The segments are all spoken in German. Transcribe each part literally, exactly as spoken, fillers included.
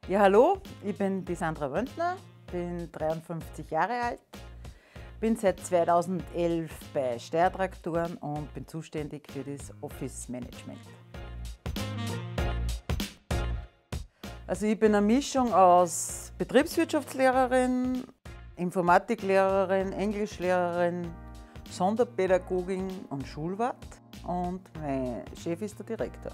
Ja, hallo, ich bin die Sandra Wöndner, bin dreiundfünfzig Jahre alt, bin seit zweitausendelf bei Steyr Traktoren und bin zuständig für das Office Management. Also ich bin eine Mischung aus Betriebswirtschaftslehrerin, Informatiklehrerin, Englischlehrerin, Sonderpädagogin und Schulwart und mein Chef ist der Direktor.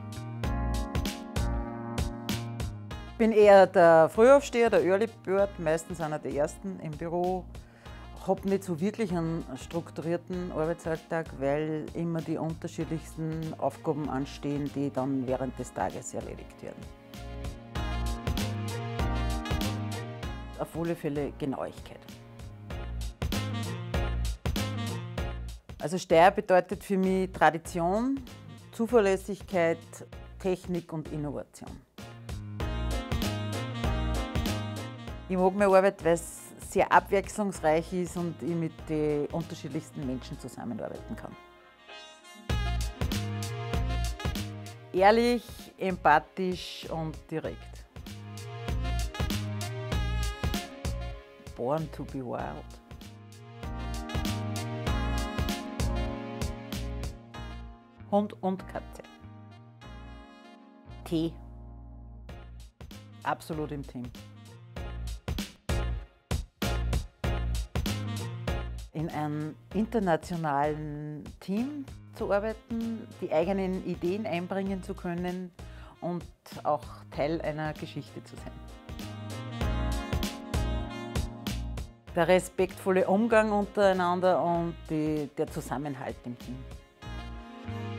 Ich bin eher der Frühaufsteher, der Early Bird, meistens einer der Ersten im Büro. Ich habe nicht so wirklich einen strukturierten Arbeitsalltag, weil immer die unterschiedlichsten Aufgaben anstehen, die dann während des Tages erledigt werden. Auf alle Fälle Genauigkeit. Also Steyr bedeutet für mich Tradition, Zuverlässigkeit, Technik und Innovation. Ich mag meine Arbeit, weil es sehr abwechslungsreich ist und ich mit den unterschiedlichsten Menschen zusammenarbeiten kann. Ehrlich, empathisch und direkt. Born to be wild. Hund und Katze. Tee. Absolut im Team. In einem internationalen Team zu arbeiten, die eigenen Ideen einbringen zu können und auch Teil einer Geschichte zu sein. Der respektvolle Umgang untereinander und die, der Zusammenhalt im Team.